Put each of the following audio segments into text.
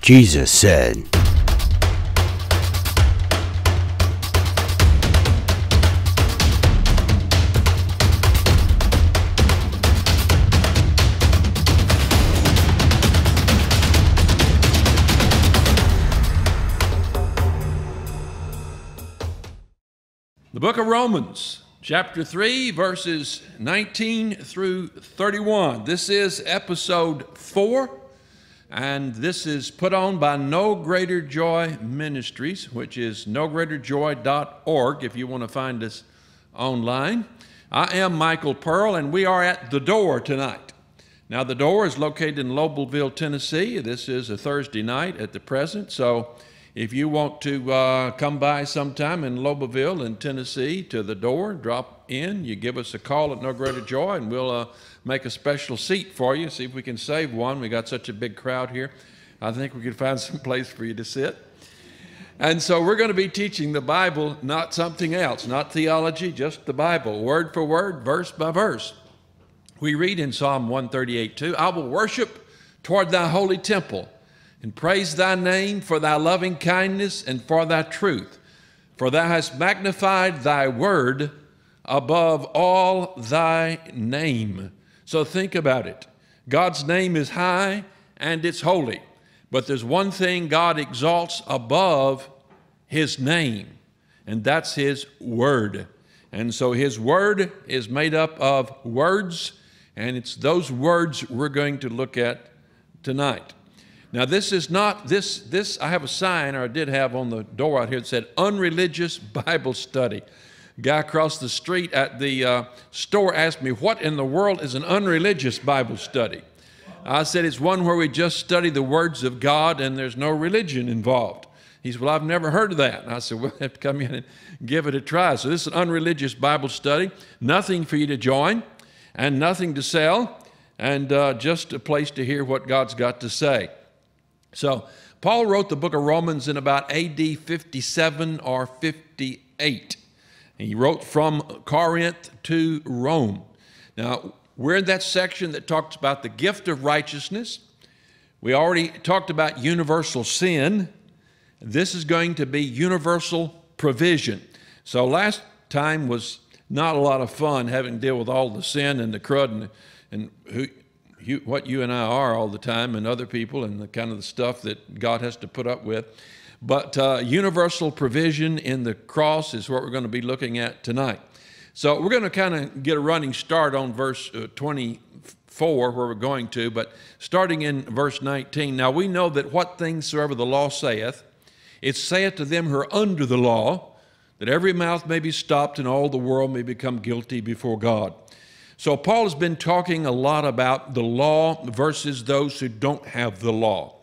Jesus said, The book of Romans, chapter 3, verses 19 through 31. This is episode 4, and this is put on by No Greater Joy Ministries, which is nogreaterjoy.org if you want to find us online. I am Michael Pearl, and we are at The Door tonight. Now, The Door is located in Lobelville, Tennessee. This is a Thursday night at the present, so if you want to come by sometime in Lobelville in Tennessee to The Door, drop in, you give us a call at No Greater Joy, and we'll make a special seat for you, see if we can save one. We got such a big crowd here. I think we could find some place for you to sit. And so we're going to be teaching the Bible, not something else, not theology, just the Bible, word for word, verse by verse. We read in Psalm 138:2, I will worship toward thy holy temple, and praise thy name for thy loving kindness and for thy truth. For thou hast magnified thy word above all thy name. So think about it. God's name is high and it's holy. But there's one thing God exalts above his name, and that's his word. And so his word is made up of words, and it's those words we're going to look at tonight. Now, this is not, this I have a sign, or I did have on the door out here that said, Unreligious Bible Study. A guy across the street at the store asked me, what in the world is an unreligious Bible study? I said, it's one where we just study the words of God and there's no religion involved. He said, well, I've never heard of that. And I said, we'll have to come in and give it a try. So this is an unreligious Bible study, nothing for you to join and nothing to sell, and just a place to hear what God's got to say. So Paul wrote the book of Romans in about AD 57 or 58. He wrote from Corinth to Rome. Now, we're in that section that talks about the gift of righteousness. We already talked about universal sin. This is going to be universal provision. So last time was not a lot of fun having to deal with all the sin and the crud and what you and I are all the time, and other people, and the kind of the stuff that God has to put up with. But universal provision in the cross is what we're going to be looking at tonight. So we're going to kind of get a running start on verse 24, where we're going to, but starting in verse 19. Now we know that what things soever the law saith, it saith to them who are under the law, that every mouth may be stopped and all the world may become guilty before God. So Paul has been talking a lot about the law versus those who don't have the law.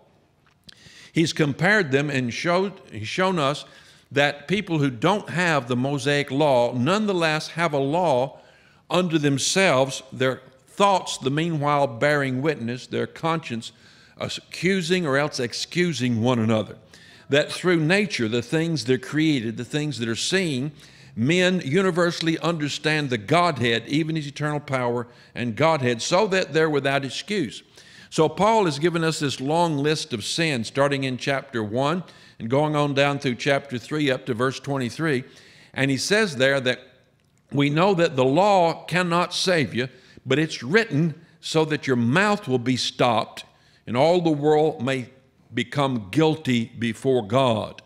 He's compared them and he's shown us that people who don't have the Mosaic law nonetheless have a law unto themselves, their thoughts the meanwhile bearing witness, their conscience accusing or else excusing one another. That through nature, the things that are created, the things that are seen, men universally understand the Godhead, even his eternal power and Godhead, so that they're without excuse. So Paul has given us this long list of sins, starting in chapter 1 and going on down through chapter 3 up to verse 23. And he says there that we know that the law cannot save you, but it's written so that your mouth will be stopped and all the world may become guilty before God.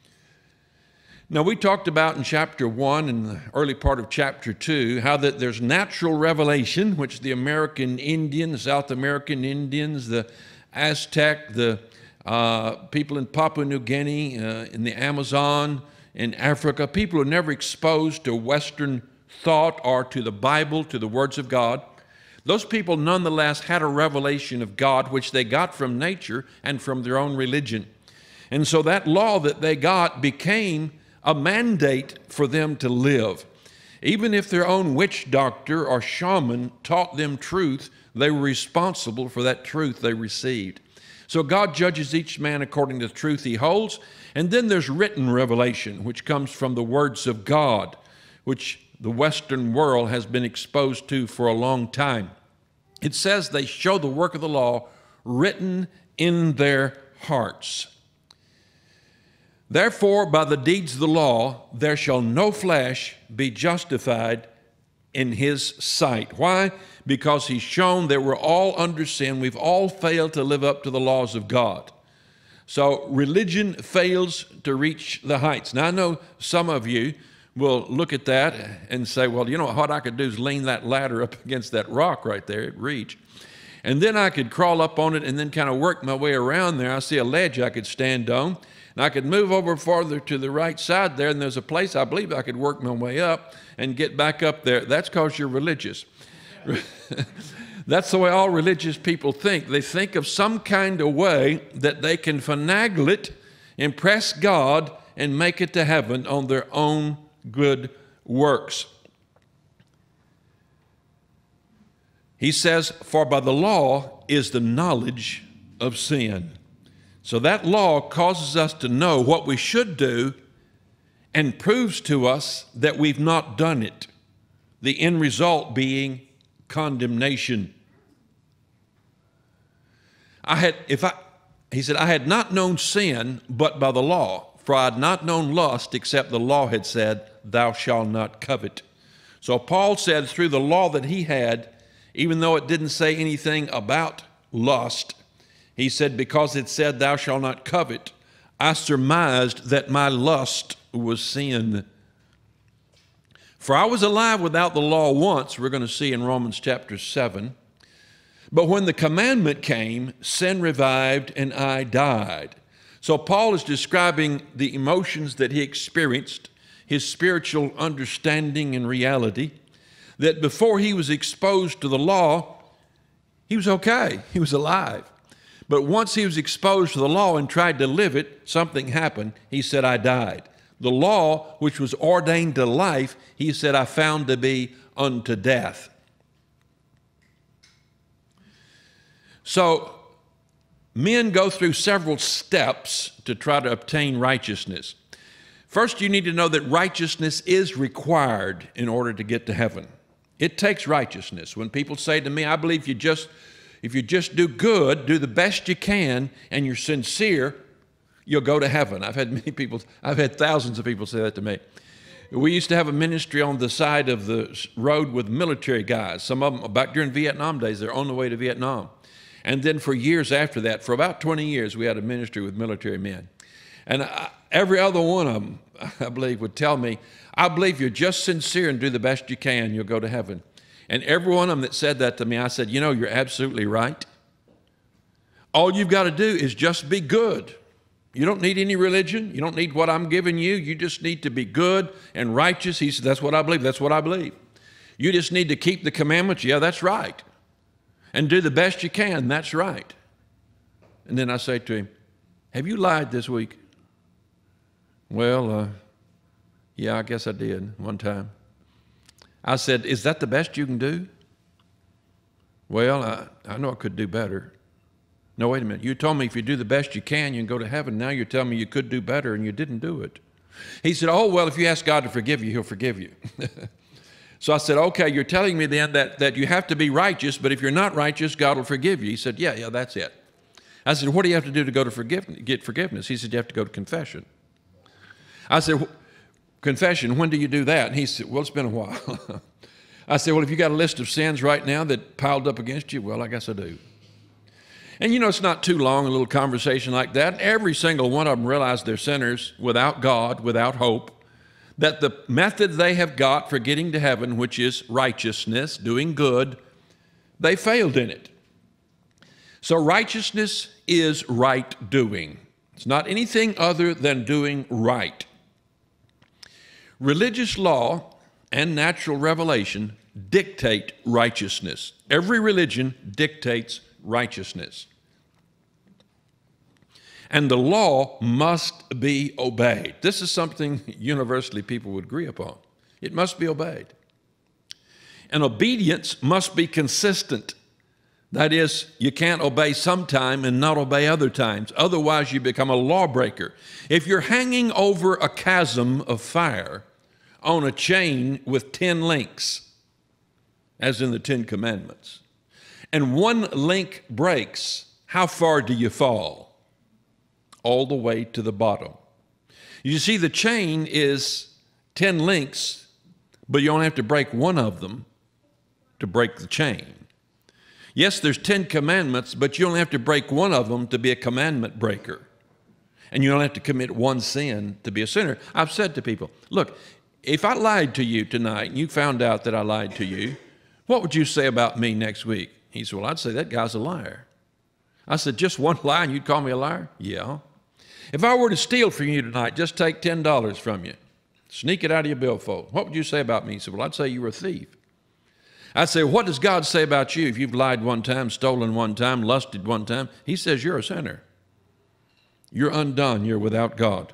Now, we talked about in chapter 1 and the early part of chapter 2 how that there's natural revelation, which the American Indian, the South American Indians, the Aztec, the people in Papua New Guinea, in the Amazon, in Africa, people who are never exposed to Western thought or to the Bible, to the words of God, those people nonetheless had a revelation of God, which they got from nature and from their own religion. And so that law that they got became a mandate for them to live. Even if their own witch doctor or shaman taught them truth, they were responsible for that truth they received. So God judges each man according to the truth he holds. And then there's written revelation, which comes from the words of God, which the Western world has been exposed to for a long time. It says they show the work of the law written in their hearts. Therefore, by the deeds of the law, there shall no flesh be justified in his sight. Why? Because he's shown that we're all under sin. We've all failed to live up to the laws of God. So religion fails to reach the heights. Now, I know some of you will look at that and say, well, you know what I could do is lean that ladder up against that rock right there at reach. And then I could crawl up on it and then kind of work my way around there. I see a ledge I could stand on. And I could move over farther to the right side there, and there's a place I believe I could work my way up and get back up there. That's because you're religious. That's the way all religious people think. They think of some kind of way that they can finagle it, impress God, and make it to heaven on their own good works. He says, for by the law is the knowledge of sin. So that law causes us to know what we should do and proves to us that we've not done it. The end result being condemnation. He said, I had not known sin but by the law, for I had not known lust except the law had said, thou shalt not covet. So Paul said through the law that he had, even though it didn't say anything about lust, he said, because it said, thou shalt not covet, I surmised that my lust was sin. For I was alive without the law once, we're going to see in Romans chapter 7. But when the commandment came, sin revived and I died. So Paul is describing the emotions that he experienced, his spiritual understanding and reality, that before he was exposed to the law, he was okay, he was alive. But once he was exposed to the law and tried to live it, something happened. He said, I died. The law, which was ordained to life, he said, I found to be unto death. So men go through several steps to try to obtain righteousness. First, you need to know that righteousness is required in order to get to heaven. It takes righteousness. When people say to me, I believe if you just do good, do the best you can, and you're sincere, you'll go to heaven. I've had thousands of people say that to me. We used to have a ministry on the side of the road with military guys. Some of them, back during Vietnam days, they're on the way to Vietnam. And then for years after that, for about 20 years, we had a ministry with military men. And every other one of them, I believe, would tell me, I believe you're just sincere and do the best you can, you'll go to heaven. And every one of them that said that to me, I said, you know, you're absolutely right. All you've got to do is just be good. You don't need any religion. You don't need what I'm giving you. You just need to be good and righteous. He said, that's what I believe. That's what I believe. You just need to keep the commandments. Yeah, that's right. And do the best you can. That's right. And then I say to him, have you lied this week? Well, yeah, I guess I did one time. I said, is that the best you can do? Well, I know I could do better. No, wait a minute. You told me if you do the best you can go to heaven. Now you're telling me you could do better and you didn't do it. He said, oh, well, if you ask God to forgive you, he'll forgive you. So I said, okay, you're telling me then that you have to be righteous, but if you're not righteous, God will forgive you. He said, yeah, that's it. I said, what do you have to do to go to get forgiveness? He said, you have to go to confession. I said, confession, when do you do that? And he said, well, it's been a while. I said, well, have you got a list of sins right now that piled up against you? Well, I guess I do. And you know, it's not too long, a little conversation like that. Every single one of them realized they're sinners without God, without hope, that the method they have got for getting to heaven, which is righteousness, doing good, they failed in it. So righteousness is right doing. It's not anything other than doing right. Religious law and natural revelation dictate righteousness. Every religion dictates righteousness. And the law must be obeyed. This is something universally people would agree upon. It must be obeyed. And obedience must be consistent. That is, you can't obey sometime and not obey other times. Otherwise, you become a lawbreaker. If you're hanging over a chasm of fire on a chain with 10 links, as in the 10 Commandments, and one link breaks, how far do you fall? all the way to the bottom. You see, the chain is 10 links, but you only have to break one of them to break the chain. Yes, there's 10 commandments, but you only have to break one of them to be a commandment breaker. And you don't have to commit one sin to be a sinner. I've said to people, look, if I lied to you tonight and you found out that I lied to you, what would you say about me next week? He said, well, I'd say that guy's a liar. I said, just one lie and you'd call me a liar? Yeah. If I were to steal from you tonight, just take $10 from you, sneak it out of your billfold, what would you say about me? He said, well, I'd say you were a thief. I'd say, what does God say about you if you've lied one time, stolen one time, lusted one time? He says you're a sinner. You're undone. You're without God.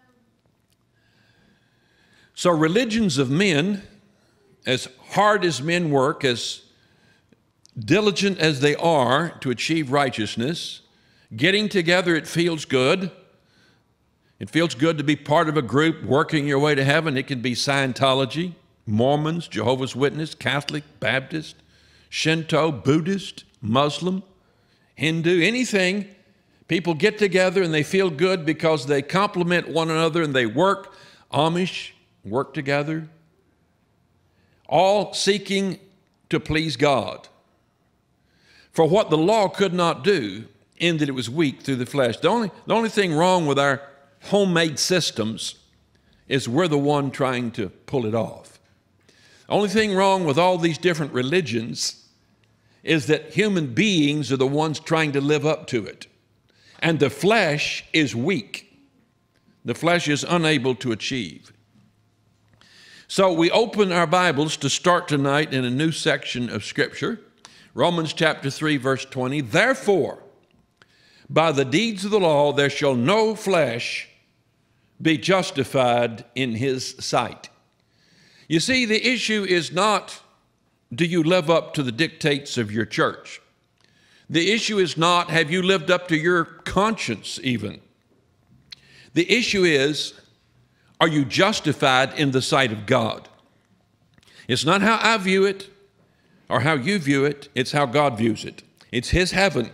So religions of men, as hard as men work, as diligent as they are to achieve righteousness, getting together, it feels good. It feels good to be part of a group working your way to heaven. It can be Scientology, Mormons, Jehovah's Witness, Catholic, Baptist, Shinto, Buddhist, Muslim, Hindu, anything. People get together and they feel good because they complement one another and they work. Amish work together, all seeking to please God. For what the law could not do, in that it was weak through the flesh. The only thing wrong with our homemade systems is we're the one trying to pull it off. The only thing wrong with all these different religions is that human beings are the ones trying to live up to it. And the flesh is weak. The flesh is unable to achieve. So we open our Bibles to start tonight in a new section of Scripture. Romans chapter 3, verse 20. Therefore, by the deeds of the law, there shall no flesh be justified in his sight. You see, the issue is not, do you live up to the dictates of your church? The issue is not, have you lived up to your conscience even? The issue is, are you justified in the sight of God? It's not how I view it or how you view it, it's how God views it. It's his heaven.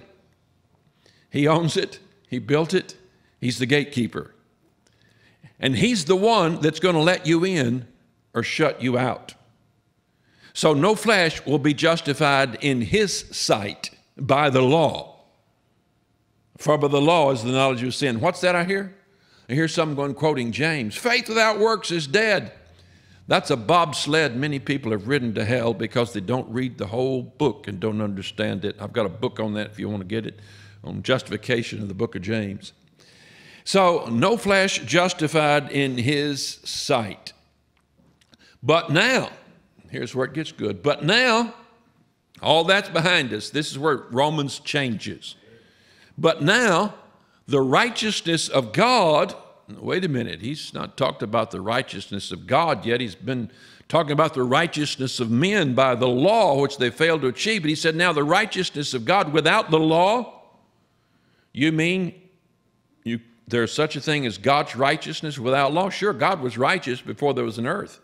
He owns it, he built it, he's the gatekeeper. And he's the one that's going to let you in or shut you out. So no flesh will be justified in his sight by the law. For by the law is the knowledge of sin. What's that I hear? I hear someone quoting James. Faith without works is dead. That's a bobsled many people have ridden to hell because they don't read the whole book and don't understand it. I've got a book on that if you want to get it, on justification of the book of James. So no flesh justified in his sight. But now, here's where it gets good. But now, all that's behind us. This is where Romans changes. But now, the righteousness of God, wait a minute, he's not talked about the righteousness of God yet. He's been talking about the righteousness of men by the law, which they failed to achieve. But he said, now the righteousness of God without the law, you mean there's such a thing as God's righteousness without law? Sure, God was righteous before there was an earth.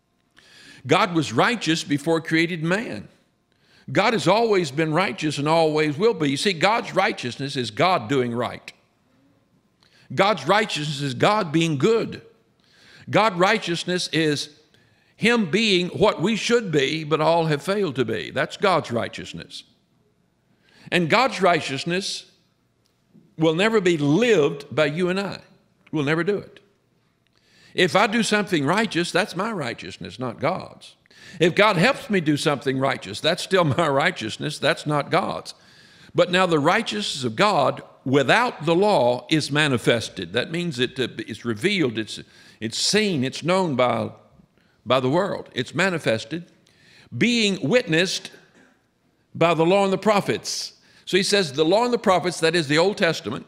God was righteous before he created man. God has always been righteous and always will be. You see, God's righteousness is God doing right. God's righteousness is God being good. God's righteousness is him being what we should be, but all have failed to be. That's God's righteousness. And God's righteousness will never be lived by you and I. We'll never do it. If I do something righteous, that's my righteousness, not God's. If God helps me do something righteous, that's still my righteousness, that's not God's. But now the righteousness of God without the law is manifested. That means it's revealed, it's seen, it's known by the world. It's manifested, being witnessed by the law and the prophets. So he says the law and the prophets, that is the Old Testament,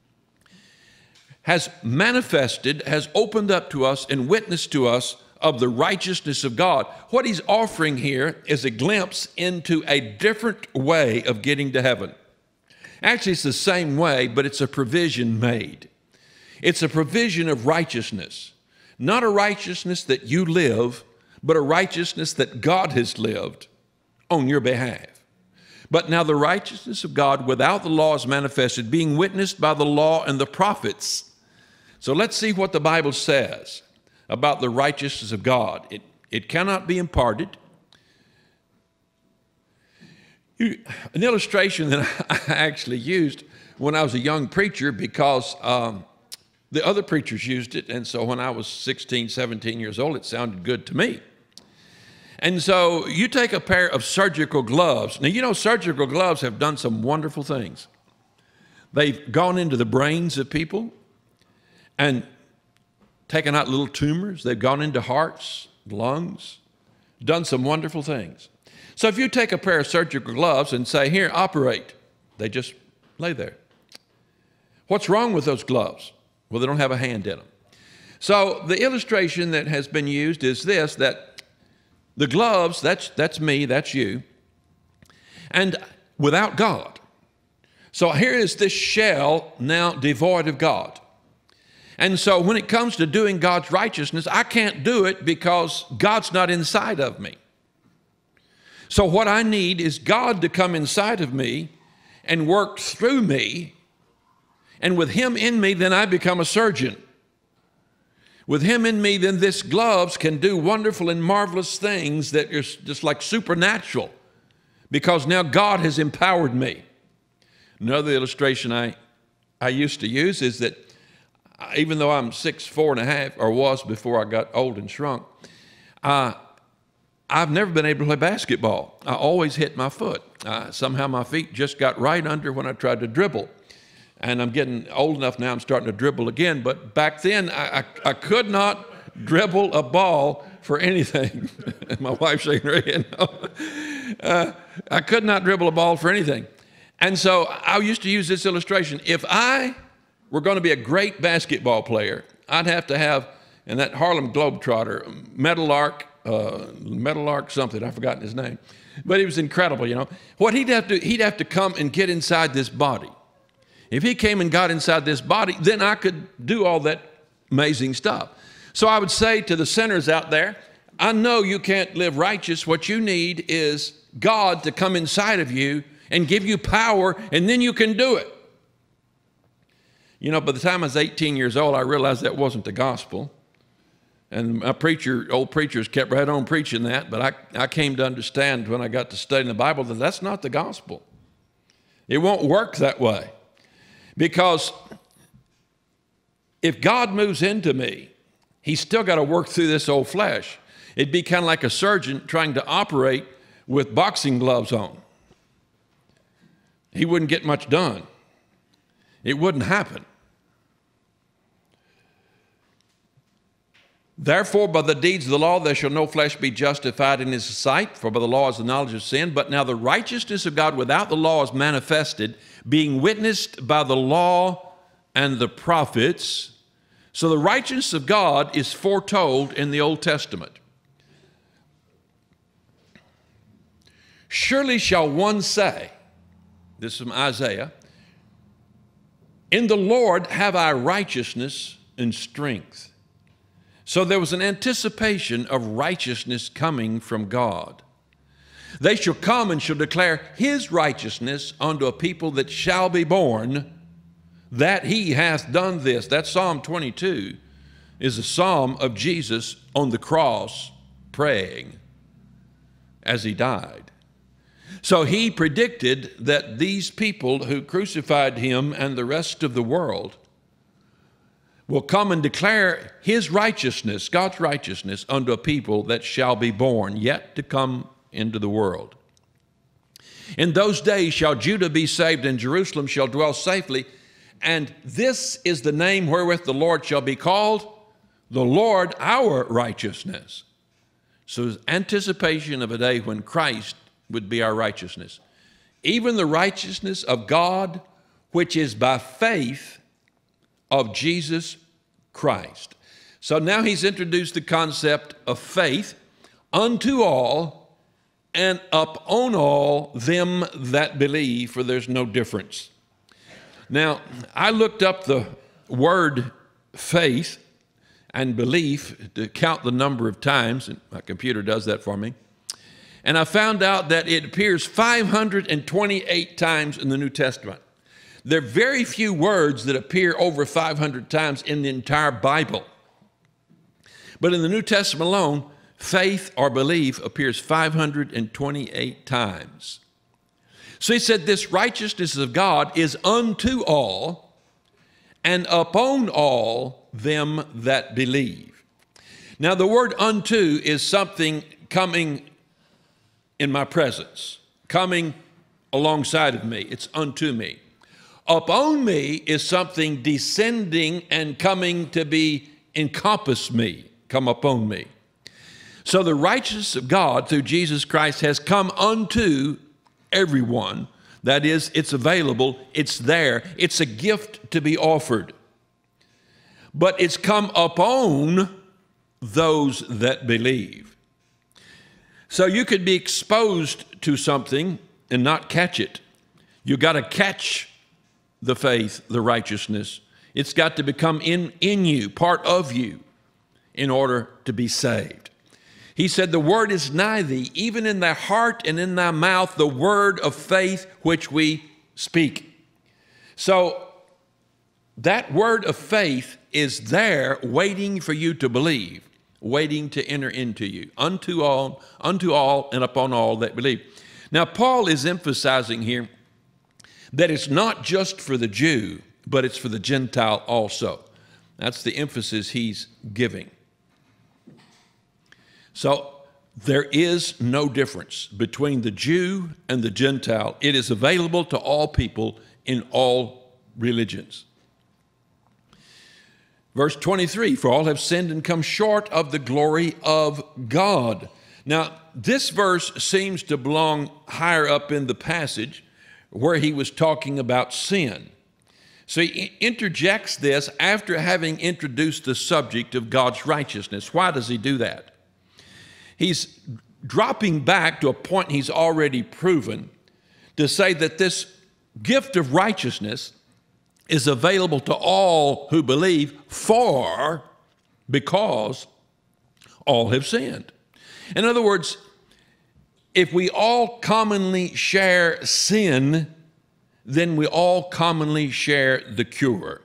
has manifested, has opened up to us and witnessed to us of the righteousness of God. What he's offering here is a glimpse into a different way of getting to heaven. Actually, it's the same way, but it's a provision made. It's a provision of righteousness, not a righteousness that you live, but a righteousness that God has lived on your behalf. But now the righteousness of God without the law is manifested, being witnessed by the law and the prophets. So let's see what the Bible says about the righteousness of God. It cannot be imparted. An illustration that I actually used when I was a young preacher, because the other preachers used it, and so when I was 16, 17 years old, it sounded good to me. And so you take a pair of surgical gloves. Now, you know, surgical gloves have done some wonderful things. They've gone into the brains of people and taken out little tumors. They've gone into hearts, lungs, done some wonderful things. So if you take a pair of surgical gloves and say, here, operate, they just lay there. What's wrong with those gloves? Well, they don't have a hand in them. So the illustration that has been used is this, that the gloves, that's me, that's you, and without God. So here is this shell now devoid of God. And so when it comes to doing God's righteousness, I can't do it because God's not inside of me. So what I need is God to come inside of me and work through me. And with Him in me, then I become a surgeon. With Him in me, then this gloves can do wonderful and marvelous things that are just like supernatural, because now God has empowered me. Another illustration I used to use is that even though I'm 6'4½", or was before I got old and shrunk, I've never been able to play basketball. I always hit my foot. Somehow my feet just got right under when I tried to dribble. And I'm getting old enough now, I'm starting to dribble again. But back then, I could not dribble a ball for anything. My wife's shaking her head. I could not dribble a ball for anything. And so I used to use this illustration. If I were going to be a great basketball player, I'd have to have, in that Harlem Globetrotter, Meadowlark something, I've forgotten his name. But he was incredible, you know. What he'd have to come and get inside this body. If he came and got inside this body, then I could do all that amazing stuff. So I would say to the sinners out there, I know you can't live righteous. What you need is God to come inside of you and give you power, and then you can do it. You know, by the time I was 18 years old, I realized that wasn't the gospel. And my old preachers kept right on preaching that, but I came to understand when I got to studying the Bible that that's not the gospel. It won't work that way. Because if God moves into me, He's still got to work through this old flesh. It'd be kind of like a surgeon trying to operate with boxing gloves on. He wouldn't get much done. It wouldn't happen. Therefore, by the deeds of the law, there shall no flesh be justified in His sight, for by the law is the knowledge of sin. But now the righteousness of God without the law is manifested, being witnessed by the law and the prophets. So the righteousness of God is foretold in the Old Testament. Surely shall one say, this is from Isaiah, in the Lord have I righteousness and strength. So there was an anticipation of righteousness coming from God. They shall come and shall declare His righteousness unto a people that shall be born, that He hath done this. That Psalm 22 is a psalm of Jesus on the cross praying as He died. So He predicted that these people who crucified Him and the rest of the world will come and declare His righteousness, God's righteousness, unto a people that shall be born, yet to come into the world. In those days shall Judah be saved, and Jerusalem shall dwell safely. And this is the name wherewith the Lord shall be called, the Lord our righteousness. So anticipation of a day when Christ would be our righteousness. Even the righteousness of God, which is by faith of Jesus Christ. So now He's introduced the concept of faith unto all and upon all them that believe, for there's no difference. Now, I looked up the word faith and belief to count the number of times, and my computer does that for me. And I found out that it appears 528 times in the New Testament. There are very few words that appear over 500 times in the entire Bible. But in the New Testament alone, faith or belief appears 528 times. So he said, this righteousness of God is unto all and upon all them that believe. Now, the word unto is something coming in my presence, coming alongside of me. It's unto me. Upon me is something descending and coming to be encompass me, come upon me. So the righteousness of God through Jesus Christ has come unto everyone. That is, it's available, it's there, it's a gift to be offered. But it's come upon those that believe. So you could be exposed to something and not catch it. You got to catch the faith, the righteousness. It's got to become in you, part of you, in order to be saved. He said, the word is nigh thee, even in thy heart and in thy mouth, the word of faith which we speak. So that word of faith is there waiting for you to believe, waiting to enter into you, unto all and upon all that believe. Now, Paul is emphasizing here that it's not just for the Jew, but it's for the Gentile also. That's the emphasis he's giving. So there is no difference between the Jew and the Gentile. It is available to all people in all religions. Verse 23, for all have sinned and come short of the glory of God. Now, this verse seems to belong higher up in the passage where he was talking about sin. So he interjects this after having introduced the subject of God's righteousness. Why does he do that? He's dropping back to a point he's already proven to say that this gift of righteousness is available to all who believe because all have sinned. In other words, if we all commonly share sin, then we all commonly share the cure.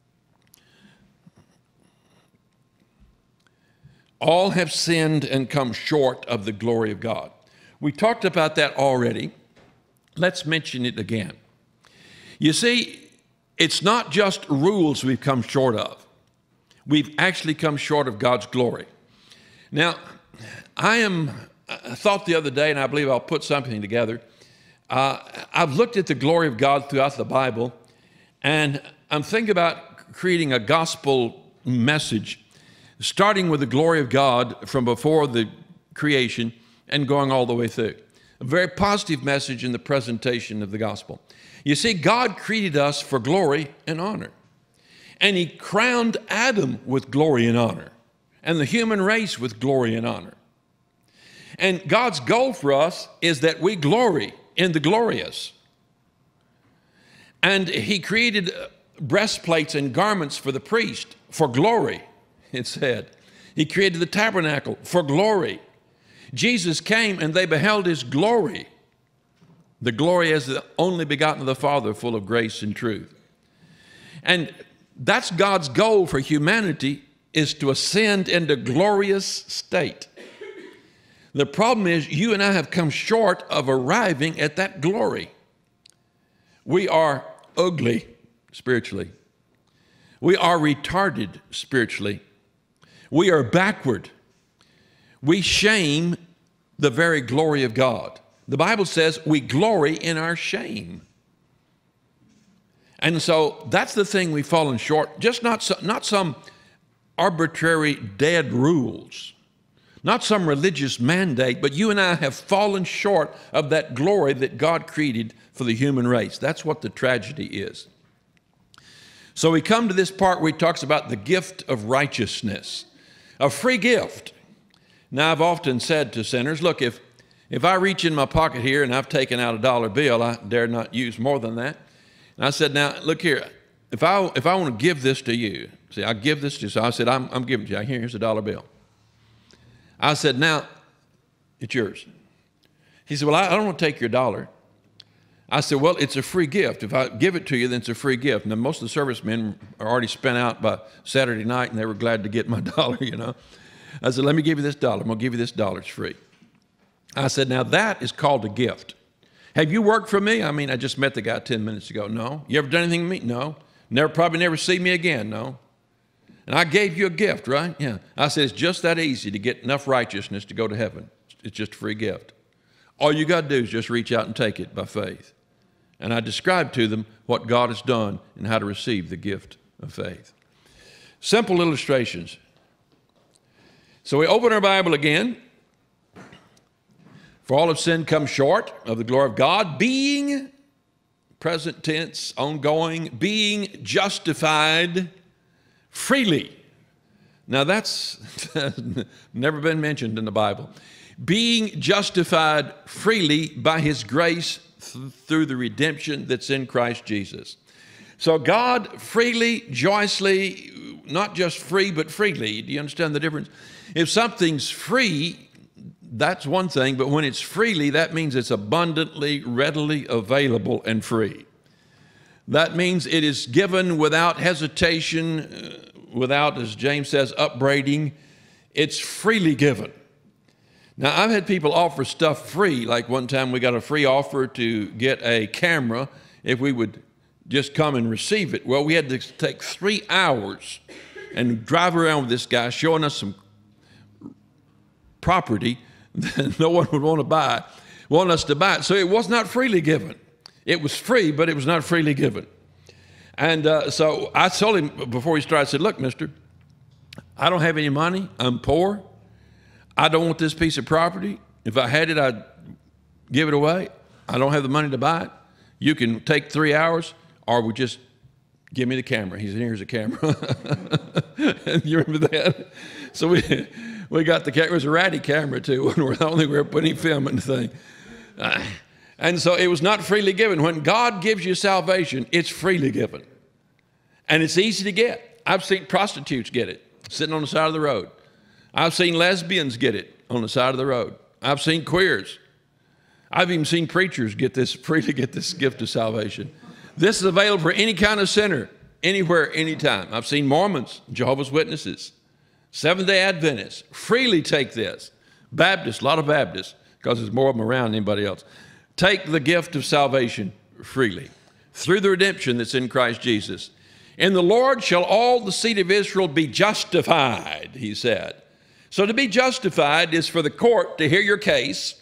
All have sinned and come short of the glory of God. We talked about that already. Let's mention it again. You see, it's not just rules we've come short of. We've actually come short of God's glory. Now, I thought the other day, and I believe I'll put something together. I've looked at the glory of God throughout the Bible, and I'm thinking about creating a gospel message, starting with the glory of God from before the creation and going all the way through. A very positive message in the presentation of the gospel. You see, God created us for glory and honor. And he crowned Adam with glory and honor, and the human race with glory and honor. And God's goal for us is that we glory in the glorious. And he created breastplates and garments for the priest for glory, it said. He created the tabernacle for glory. Jesus came and they beheld his glory. The glory as the only begotten of the Father, full of grace and truth. And that's God's goal for humanity, is to ascend into glorious state. The problem is you and I have come short of arriving at that glory. We are ugly spiritually. We are retarded spiritually. We are backward. We shame the very glory of God. The Bible says we glory in our shame. And so that's the thing we've fallen short, just not some arbitrary dead rules, not some religious mandate, but you and I have fallen short of that glory that God created for the human race. That's what the tragedy is. So we come to this part where he talks about the gift of righteousness, a free gift. Now, I've often said to sinners, look, if I reach in my pocket here and I've taken out a dollar bill, I dare not use more than that. And I said, now, look here, if I want to give this to you, see, I give this to you. So I said, I'm giving it to you. Here's a dollar bill. I said, now, it's yours. He said, well, I don't want to take your dollar. I said, well, it's a free gift. If I give it to you, then it's a free gift. Now, most of the servicemen are already spent out by Saturday night, and they were glad to get my dollar, you know. I said, let me give you this dollar. I'm going to give you this dollar. It's free. I said, now that is called a gift. Have you worked for me? I mean, I just met the guy 10 minutes ago. No. You ever done anything to me? No. Probably never see me again. No. And I gave you a gift, right? Yeah. I said, it's just that easy to get enough righteousness to go to heaven. It's just a free gift. All you got to do is just reach out and take it by faith. And I described to them what God has done and how to receive the gift of faith. Simple illustrations. So we open our Bible again. For all have sinned, come short of the glory of God, being, present tense, ongoing, being justified freely. Now that's never been mentioned in the Bible. Being justified freely by his grace through the redemption that's in Christ Jesus. So God freely, joyously, not just free, but freely. Do you understand the difference? If something's free, that's one thing, but when it's freely, that means it's abundantly, readily available and free. That means it is given without hesitation, without, as James says, upbraiding. It's freely given. Now, I've had people offer stuff free. Like one time we got a free offer to get a camera if we would just come and receive it. Well, we had to take 3 hours and drive around with this guy showing us some property that no one would want us to buy it. So it was not freely given. It was free, but it was not freely given. And so I told him before he started, I said, look, mister, I don't have any money. I'm poor. I don't want this piece of property. If I had it, I'd give it away. I don't have the money to buy it. You can take 3 hours, or we just give me the camera. He said, here's a camera. You remember that? So we got the camera. It was a ratty camera, too. I don't think we were putting film in the thing. And so it was not freely given. When God gives you salvation, it's freely given. And it's easy to get. I've seen prostitutes get it, sitting on the side of the road. I've seen lesbians get it on the side of the road. I've seen queers. I've even seen preachers freely get this gift of salvation. This is available for any kind of sinner, anywhere, anytime. I've seen Mormons, Jehovah's Witnesses, Seventh-day Adventists freely take this. Baptists, a lot of Baptists, because there's more of them around than anybody else, take the gift of salvation freely through the redemption that's in Christ Jesus. In the Lord shall all the seed of Israel be justified, he said. So to be justified is for the court to hear your case,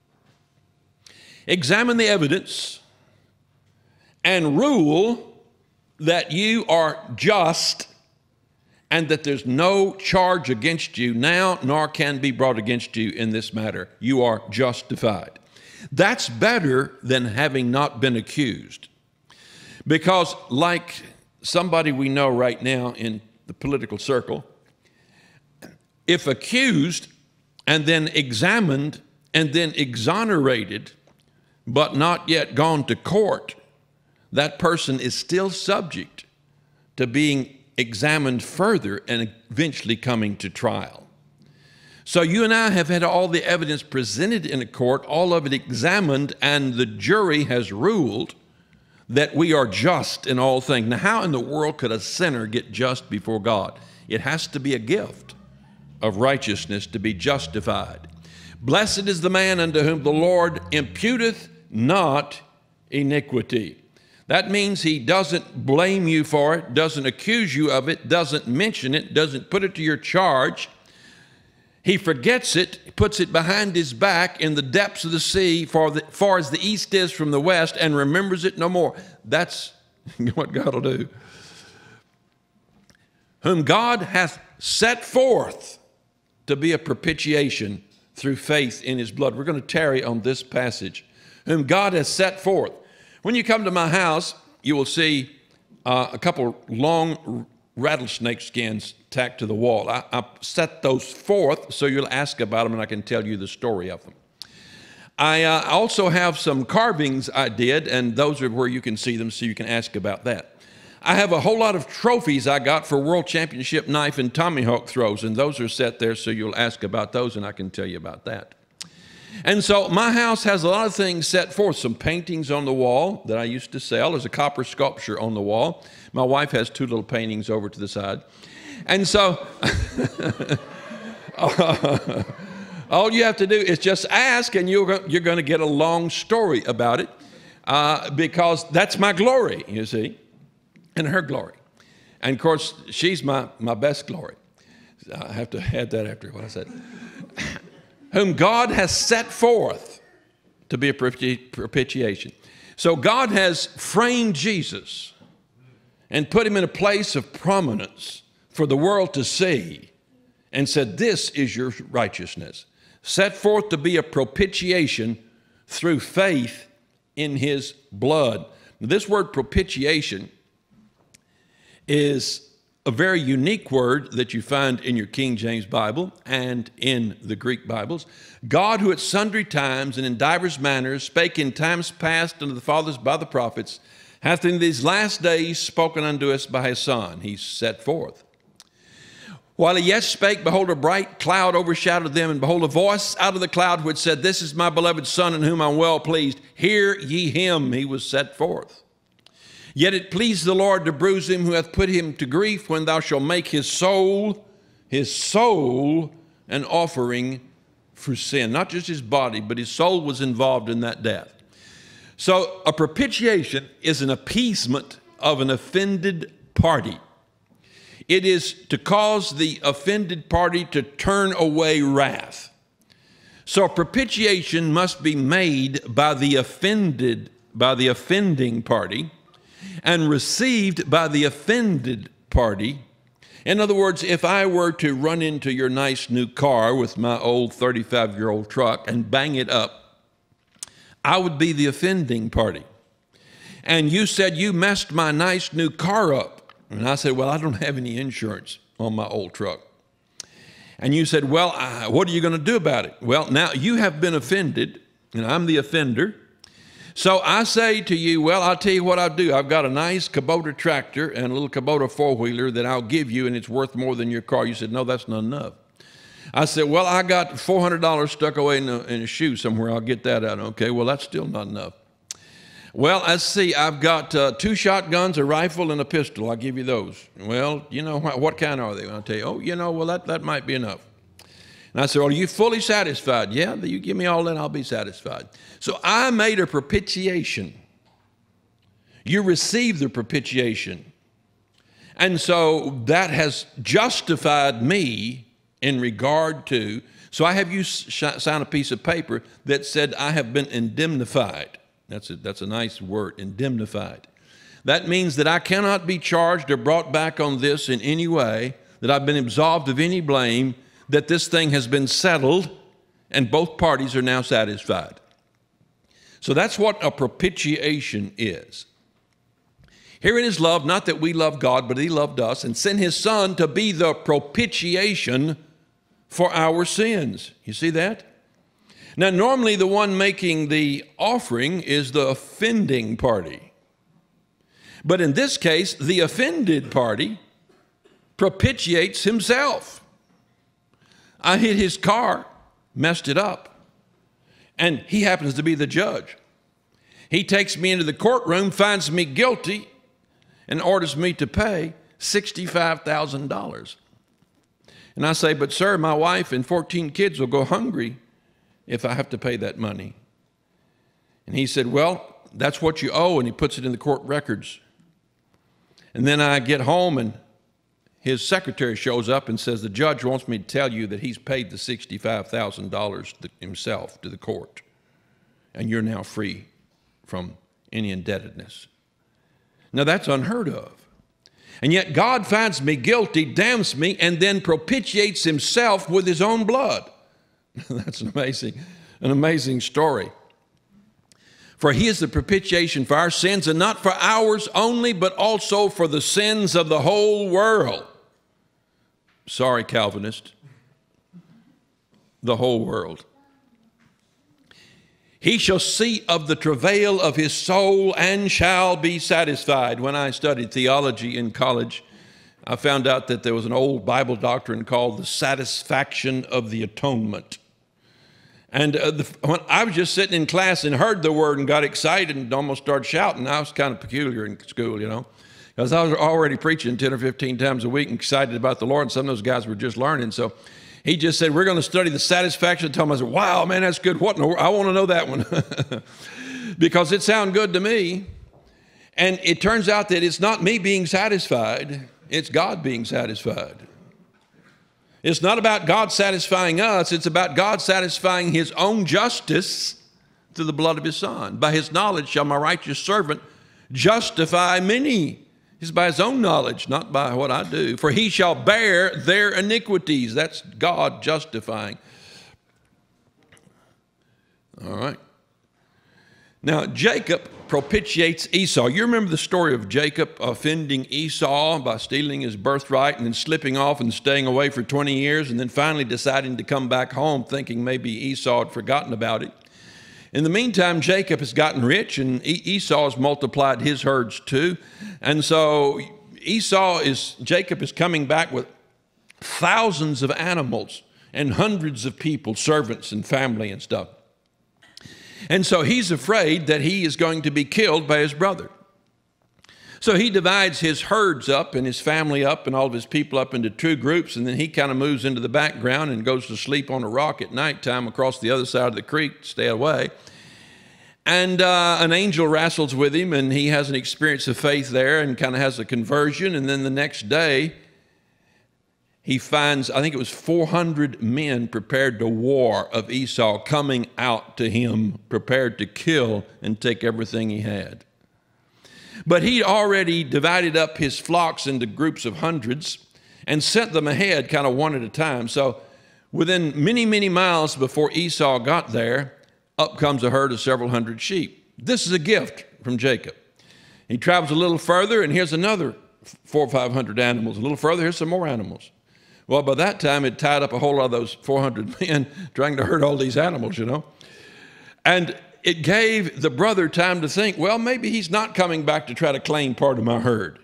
examine the evidence, and rule that you are just and that there's no charge against you now nor can be brought against you in this matter. You are justified. That's better than having not been accused. Because like somebody we know right now in the political circle, if accused and then examined and then exonerated, but not yet gone to court, that person is still subject to being examined further and eventually coming to trial. So you and I have had all the evidence presented in a court, all of it examined, and the jury has ruled that we are just in all things. Now, how in the world could a sinner get just before God? It has to be a gift of righteousness to be justified. Blessed is the man unto whom the Lord imputeth not iniquity. That means he doesn't blame you for it, doesn't accuse you of it, doesn't mention it, doesn't put it to your charge. He forgets it, puts it behind his back in the depths of the sea, far as the east is from the west, and remembers it no more. That's what God will do. Whom God hath set forth to be a propitiation through faith in his blood. We're going to tarry on this passage. Whom God has set forth. When you come to my house, you will see a couple long rattlesnake skins tacked to the wall. I set those forth so you'll ask about them and I can tell you the story of them. I also have some carvings I did, and those are where you can see them so you can ask about that. I have a whole lot of trophies I got for World Championship knife and tomahawk throws, and those are set there so you'll ask about those and I can tell you about that. And so my house has a lot of things set forth. Some paintings on the wall that I used to sell. There's a copper sculpture on the wall. My wife has two little paintings over to the side. And so all you have to do is just ask, and you're going to get a long story about it, because that's my glory, you see, and her glory. And of course, she's my best glory. I have to add that after what I said. Whom God has set forth to be a propitiation. So God has framed Jesus and put him in a place of prominence for the world to see, and said, this is your righteousness, set forth to be a propitiation through faith in his blood. Now, this word propitiation is a very unique word that you find in your King James Bible and in the Greek Bibles. God, who at sundry times and in divers manners spake in times past unto the fathers by the prophets, hath in these last days spoken unto us by his Son. He's set forth. While he yet spake, behold, a bright cloud overshadowed them, and behold, a voice out of the cloud which said, this is my beloved Son, in whom I'm well pleased. Hear ye him. He was set forth. Yet it pleased the Lord to bruise him who hath put him to grief, when thou shalt make his soul, an offering for sin. Not just his body, but his soul was involved in that death. So a propitiation is an appeasement of an offended party. It is to cause the offended party to turn away wrath. So propitiation must be made by the offending party, and received by the offended party. In other words, if I were to run into your nice new car with my old 35-year-old truck and bang it up, I would be the offending party. And you said, you messed my nice new car up. And I said, well, I don't have any insurance on my old truck. And you said, well, what are you going to do about it? Well, now you have been offended, and I'm the offender. So I say to you, well, I'll tell you what I'll do. I've got a nice Kubota tractor and a little Kubota four-wheeler that I'll give you, and it's worth more than your car. You said, no, that's not enough. I said, well, I got $400 stuck away in a shoe somewhere. I'll get that out. Okay, well, that's still not enough. Well, let's see, I've got 2 shotguns, a rifle, and a pistol. I'll give you those. Well, you know, what kind are they? And I'll tell you, oh, you know, well, that might be enough. And I said, well, are you fully satisfied? Yeah, you give me all that, I'll be satisfied. So I made a propitiation. You received the propitiation. And so that has justified me in regard to, so I have you sign a piece of paper that said I have been indemnified. That's a nice word, indemnified. That means that I cannot be charged or brought back on this in any way, that I've been absolved of any blame, that this thing has been settled, and both parties are now satisfied. So that's what a propitiation is. Herein is love, not that we love God, but he loved us and sent his Son to be the propitiation for our sins. You see that? Now, normally the one making the offering is the offending party. But in this case, the offended party propitiates himself. I hit his car, messed it up, and he happens to be the judge. He takes me into the courtroom, finds me guilty, and orders me to pay $65,000. And I say, but sir, my wife and 14 kids will go hungry if I have to pay that money. And he said, well, that's what you owe, and he puts it in the court records. And then I get home, and his secretary shows up and says, the judge wants me to tell you that he's paid the $65,000 himself to the court, and you're now free from any indebtedness. Now, that's unheard of. And yet God finds me guilty, damns me, and then propitiates himself with his own blood. That's an amazing story. For he is the propitiation for our sins, and not for ours only, but also for the sins of the whole world. Sorry, Calvinist. The whole world. He shall see of the travail of his soul and shall be satisfied. When I studied theology in college, I found out that there was an old Bible doctrine called the satisfaction of the atonement. And when I was just sitting in class and heard the word and got excited and almost started shouting. I was kind of peculiar in school, you know, because I was already preaching 10 or 15 times a week and excited about the Lord, and some of those guys were just learning. So he just said, we're going to study the satisfaction of the tongue. I said, wow, man, that's good. What in the world? I want to know that one because it sounded good to me. And it turns out that it's not me being satisfied. It's God being satisfied. It's not about God satisfying us. It's about God satisfying his own justice through the blood of his Son. By his knowledge shall my righteous servant justify many. It's by his own knowledge, not by what I do. For he shall bear their iniquities. That's God justifying. All right. Now, Jacob propitiates Esau. You remember the story of Jacob offending Esau by stealing his birthright and then slipping off and staying away for 20 years and then finally deciding to come back home thinking maybe Esau had forgotten about it. In the meantime, Jacob has gotten rich and Esau has multiplied his herds too. And so Jacob is coming back with thousands of animals and hundreds of people, servants and family and stuff. And so he's afraid that he is going to be killed by his brother. So he divides his herds up and his family up and all of his people up into two groups, and then he kind of moves into the background and goes to sleep on a rock at nighttime across the other side of the creek to stay away. And an angel wrestles with him, and he has an experience of faith there and kind of has a conversion. And then the next day, he finds, I think it was 400 men prepared to war of Esau coming out to him, prepared to kill and take everything he had. But he'd already divided up his flocks into groups of hundreds and sent them ahead kind of one at a time. So within many, many miles before Esau got there, up comes a herd of several hundred sheep. This is a gift from Jacob. He travels a little further, and here's another 400 or 500 animals. A little further, here's some more animals. Well, by that time, it tied up a whole lot of those 400 men trying to herd all these animals, you know. And it gave the brother time to think, well, maybe he's not coming back to try to claim part of my herd.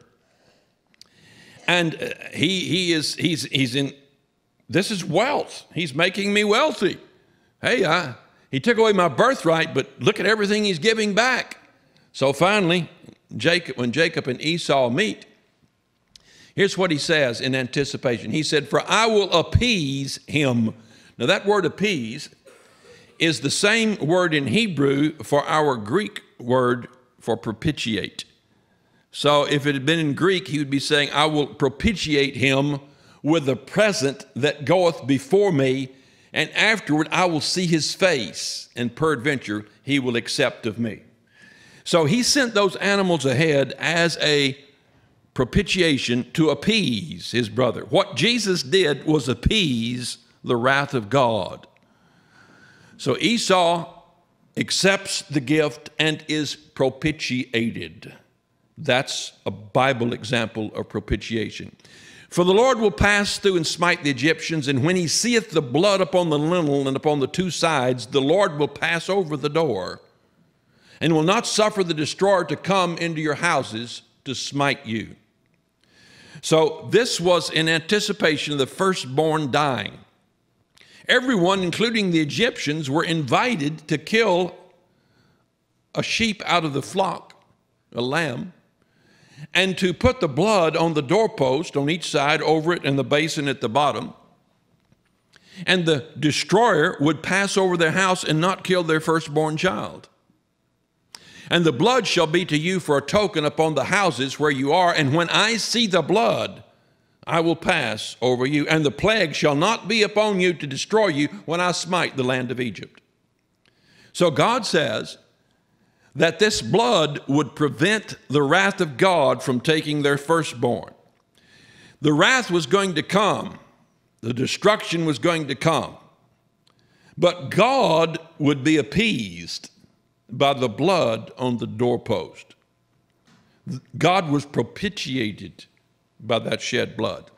And he's in, this is wealth. He's making me wealthy. Hey, he took away my birthright, but look at everything he's giving back. So finally, when Jacob and Esau meet, here's what he says in anticipation. He said, for I will appease him. Now that word appease is the same word in Hebrew for our Greek word for propitiate. So if it had been in Greek, he would be saying, I will propitiate him with a present that goeth before me, and afterward I will see his face, and peradventure he will accept of me. So he sent those animals ahead as a propitiation to appease his brother. What Jesus did was appease the wrath of God. So Esau accepts the gift and is propitiated. That's a Bible example of propitiation. For the Lord will pass through and smite the Egyptians, and when he seeth the blood upon the lintel and upon the two sides, the Lord will pass over the door, and will not suffer the destroyer to come into your houses to smite you. So this was in anticipation of the firstborn dying. Everyone, including the Egyptians, were invited to kill a sheep out of the flock, a lamb, and to put the blood on the doorpost on each side, over it, and the basin at the bottom. And the destroyer would pass over their house and not kill their firstborn child. And the blood shall be to you for a token upon the houses where you are, and when I see the blood, I will pass over you, and the plague shall not be upon you to destroy you when I smite the land of Egypt. So God says that this blood would prevent the wrath of God from taking their firstborn. The wrath was going to come. The destruction was going to come. But God would be appeased by the blood on the doorpost. God was propitiated by that shed blood.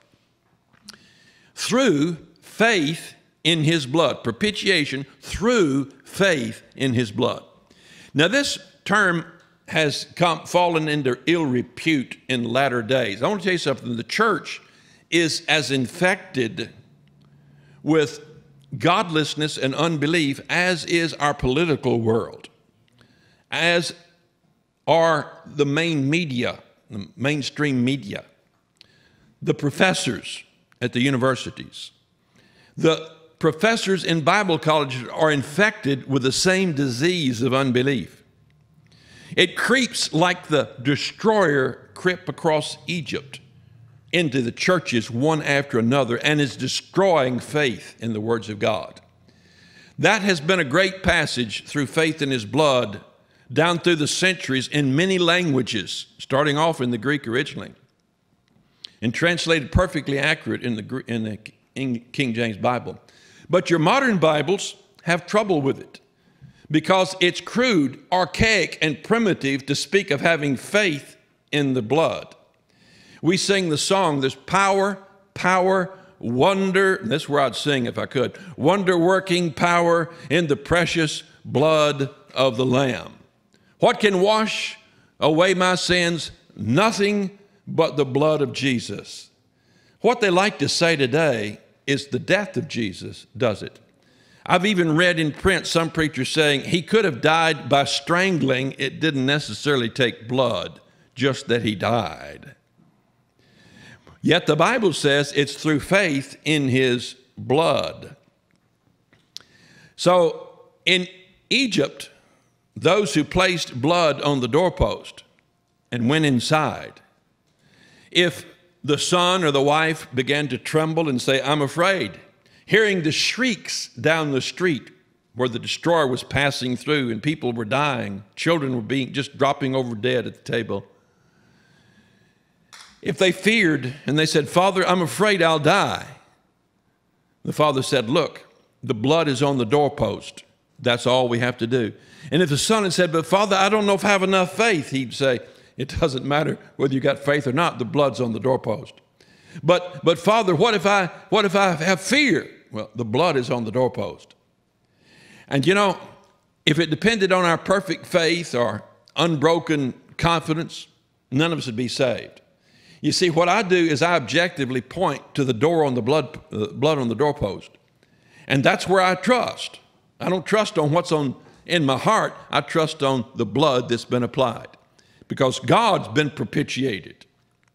Through faith in his blood. Propitiation through faith in his blood. Now this term has fallen into ill repute in latter days. I want to tell you something. The church is as infected with godlessness and unbelief, as is our political world, as are the main media, the mainstream media, the professors at the universities. The professors in Bible colleges are infected with the same disease of unbelief. It creeps like the destroyer crept across Egypt into the churches one after another and is destroying faith in the words of God. That has been a great passage through faith in his blood down through the centuries in many languages, starting off in the Greek originally and translated perfectly accurate in the King James Bible. But your modern Bibles have trouble with it because it's crude, archaic, and primitive to speak of having faith in the blood. We sing the song, there's power, wonder, and that's where I'd sing if I could, wonder-working power in the precious blood of the Lamb. What can wash away my sins? Nothing but the blood of Jesus. What they like to say today is the death of Jesus does it. I've even read in print some preachers saying he could have died by strangling. It didn't necessarily take blood, just that he died. Yet the Bible says it's through faith in his blood. So in Egypt, those who placed blood on the doorpost and went inside, if the son or the wife began to tremble and say, I'm afraid, hearing the shrieks down the street where the destroyer was passing through and people were dying, children were just dropping over dead at the table. If they feared and they said, Father, I'm afraid I'll die, the father said, look, the blood is on the doorpost. That's all we have to do. And if the son had said, but Father, I don't know if I have enough faith, he'd say, it doesn't matter whether you got faith or not, the blood's on the doorpost. But Father, what if I have fear? Well, the blood is on the doorpost. And you know, if it depended on our perfect faith or unbroken confidence, none of us would be saved. You see, what I do is I objectively point to the door on the blood on the doorpost. And that's where I trust. I don't trust on what's in my heart. I trust on the blood that's been applied because God's been propitiated.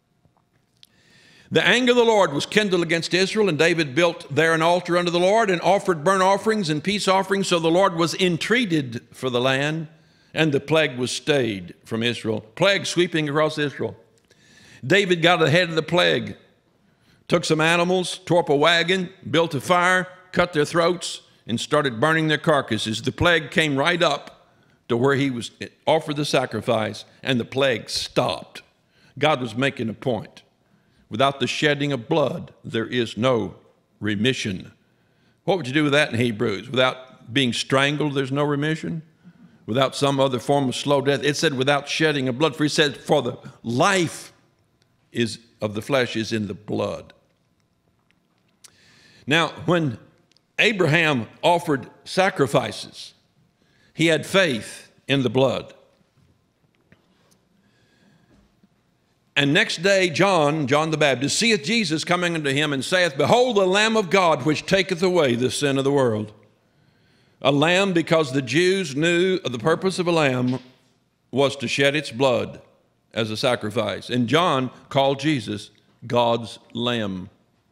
The anger of the Lord was kindled against Israel, and David built there an altar unto the Lord and offered burnt offerings and peace offerings. So the Lord was entreated for the land, and the plague was stayed from Israel. Plague sweeping across Israel. David got ahead of the plague, took some animals, tore up a wagon, built a fire, cut their throats, and started burning their carcasses. The plague came right up to where he was offered the sacrifice, and the plague stopped. God was making a point. Without the shedding of blood, there is no remission. What would you do with that in Hebrews? Without being strangled, there's no remission? Without some other form of slow death? It said without shedding of blood, for he said, for the life of the flesh is in the blood. Now, when Abraham offered sacrifices, he had faith in the blood. And next day, John the Baptist, seeth Jesus coming unto him and saith, behold, the Lamb of God, which taketh away the sin of the world. A lamb, because the Jews knew the purpose of a lamb was to shed its blood as a sacrifice. And John called Jesus God's Lamb.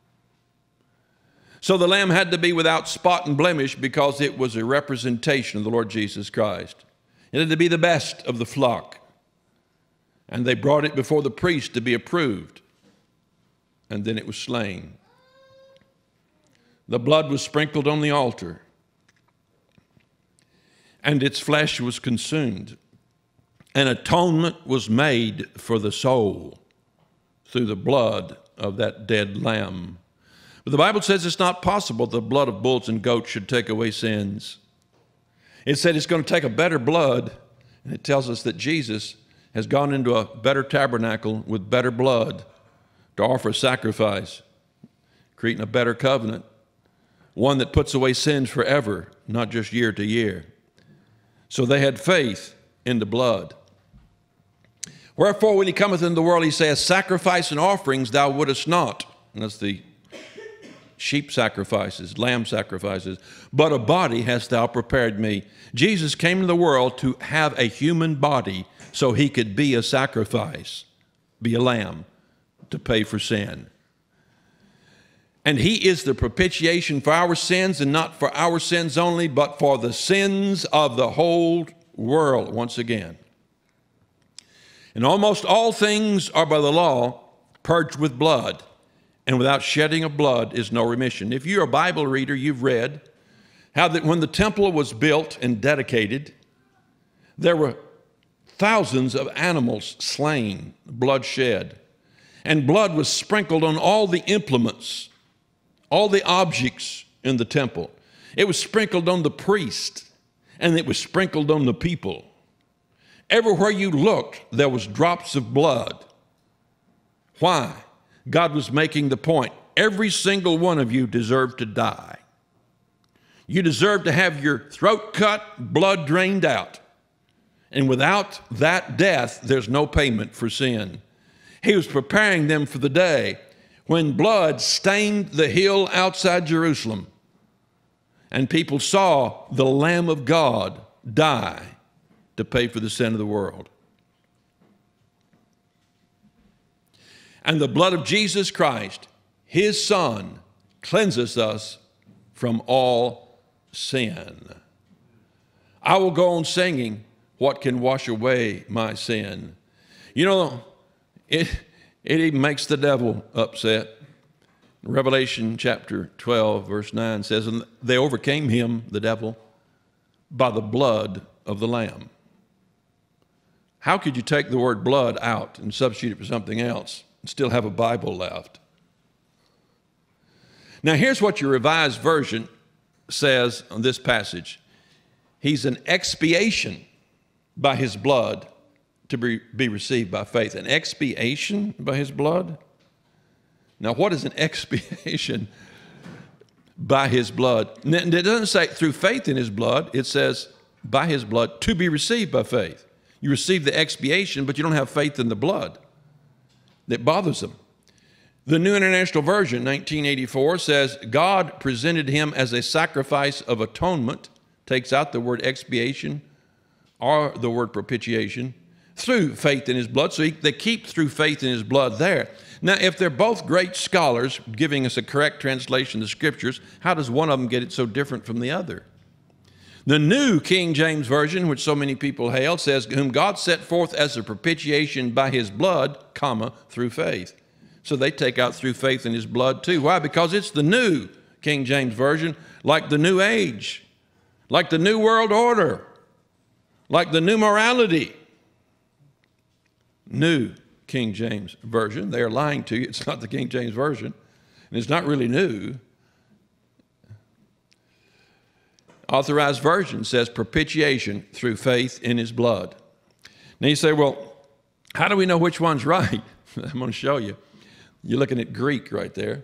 So the lamb had to be without spot and blemish because it was a representation of the Lord Jesus Christ. It had to be the best of the flock. And they brought it before the priest to be approved. And then it was slain. The blood was sprinkled on the altar. And its flesh was consumed. An atonement was made for the soul through the blood of that dead lamb. But the Bible says it's not possible the blood of bulls and goats should take away sins. It said it's going to take a better blood, and it tells us that Jesus has gone into a better tabernacle with better blood to offer a sacrifice, creating a better covenant, one that puts away sins forever, not just year to year. So they had faith in the blood. Wherefore, when he cometh into the world, he saith, sacrifice and offerings thou wouldest not. And that's the sheep sacrifices, lamb sacrifices, but a body hast thou prepared me. Jesus came to the world to have a human body so he could be a sacrifice, be a lamb to pay for sin. And he is the propitiation for our sins, and not for our sins only, but for the sins of the whole world. Once again. And almost all things are by the law purged with blood, and without shedding of blood is no remission. If you're a Bible reader, you've read how that when the temple was built and dedicated, there were thousands of animals slain, blood shed, and blood was sprinkled on all the implements, all the objects in the temple. It was sprinkled on the priest, and it was sprinkled on the people. Everywhere you looked, there was drops of blood. Why? God was making the point. Every single one of you deserved to die. You deserve to have your throat cut, blood drained out. And without that death, there's no payment for sin. He was preparing them for the day when blood stained the hill outside Jerusalem, and people saw the Lamb of God die to pay for the sin of the world. And the blood of Jesus Christ, his Son, cleanses us from all sin. I will go on singing, what can wash away my sin? You know, it even makes the devil upset. Revelation chapter 12, verse 9 says, and they overcame him, the devil, by the blood of the Lamb. How could you take the word blood out and substitute it for something else and still have a Bible left? Now, here's what your Revised Version says on this passage. He's an expiation by his blood to be received by faith. An expiation by his blood? Now, what is an expiation by his blood? It doesn't say through faith in his blood. It says by his blood to be received by faith. You receive the expiation, but you don't have faith in the blood. That bothers them. The New International Version, 1984, says God presented him as a sacrifice of atonement, takes out the word expiation or the word propitiation, through faith in his blood. So they keep through faith in his blood there. Now, if they're both great scholars giving us a correct translation of the scriptures, how does one of them get it so different from the other? The New King James Version, which so many people hail, says, whom God set forth as a propitiation by his blood, comma, through faith. So they take out through faith in his blood too. Why? Because it's the New King James Version, like the New Age, like the New World Order, like the New Morality. New King James Version. They are lying to you. It's not the King James Version, and it's not really new. Authorized Version says propitiation through faith in his blood. Now you say, well, how do we know which one's right? I'm going to show you. You're looking at Greek right there.